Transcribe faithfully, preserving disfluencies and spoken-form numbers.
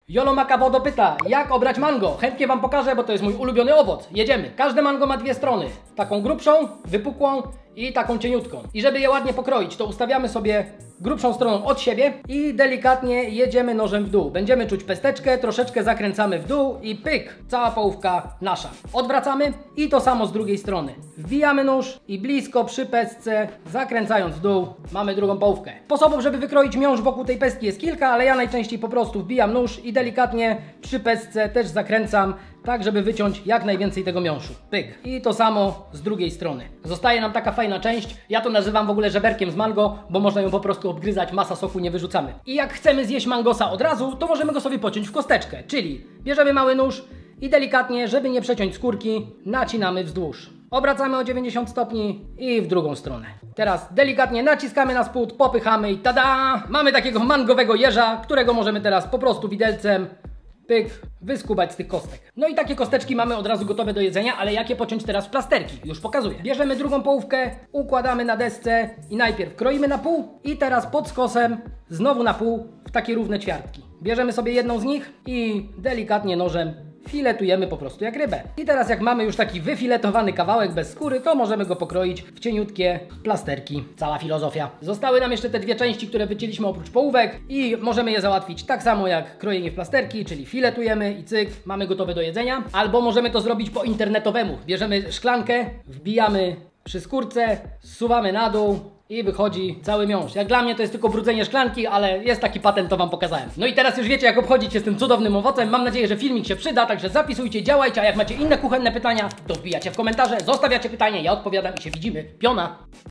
Jolo Makawodo pyta, jak obrać mango? Chętnie wam pokażę, bo to jest mój ulubiony owoc. Jedziemy. Każde mango ma dwie strony. Taką grubszą, wypukłą i taką cieniutką. I żeby je ładnie pokroić, to ustawiamy sobie grubszą stroną od siebie i delikatnie jedziemy nożem w dół. Będziemy czuć pesteczkę, troszeczkę zakręcamy w dół i pyk, cała połówka nasza. Odwracamy i to samo z drugiej strony. Wbijamy nóż i blisko przy pestce, zakręcając w dół, mamy drugą połówkę. Sposobów, żeby wykroić miąższ wokół tej pestki jest kilka, ale ja najczęściej po prostu wbijam nóż i delikatnie przy pestce też zakręcam, tak żeby wyciąć jak najwięcej tego miąższu. Pyk. I to samo z drugiej strony. Zostaje nam taka fajna część, ja to nazywam w ogóle żeberkiem z mango, bo można ją po prostu obgryzać, masa soku nie wyrzucamy. I jak chcemy zjeść mangosa od razu, to możemy go sobie pociąć w kosteczkę, czyli bierzemy mały nóż i delikatnie, żeby nie przeciąć skórki, nacinamy wzdłuż. Obracamy o dziewięćdziesiąt stopni i w drugą stronę. Teraz delikatnie naciskamy na spód, popychamy i tada! Mamy takiego mangowego jeża, którego możemy teraz po prostu widelcem pyk, wyskubać z tych kostek. No i takie kosteczki mamy od razu gotowe do jedzenia, ale jak je pociąć teraz w plasterki? Już pokazuję. Bierzemy drugą połówkę, układamy na desce i najpierw kroimy na pół i teraz pod skosem znowu na pół w takie równe ćwiartki. Bierzemy sobie jedną z nich i delikatnie nożem filetujemy po prostu jak rybę. I teraz jak mamy już taki wyfiletowany kawałek bez skóry, to możemy go pokroić w cieniutkie plasterki. Cała filozofia. Zostały nam jeszcze te dwie części, które wycięliśmy oprócz połówek i możemy je załatwić tak samo jak krojenie w plasterki, czyli filetujemy i cyk, mamy gotowe do jedzenia. Albo możemy to zrobić po internetowemu. Bierzemy szklankę, wbijamy przy skórce, zsuwamy na dół i wychodzi cały miąższ. Jak dla mnie to jest tylko brudzenie szklanki, ale jest taki patent, to wam pokazałem. No i teraz już wiecie, jak obchodzić się z tym cudownym owocem. Mam nadzieję, że filmik się przyda, także zapisujcie, działajcie, a jak macie inne kuchenne pytania, to wbijacie w komentarze, zostawiacie pytanie, ja odpowiadam i się widzimy. Piona!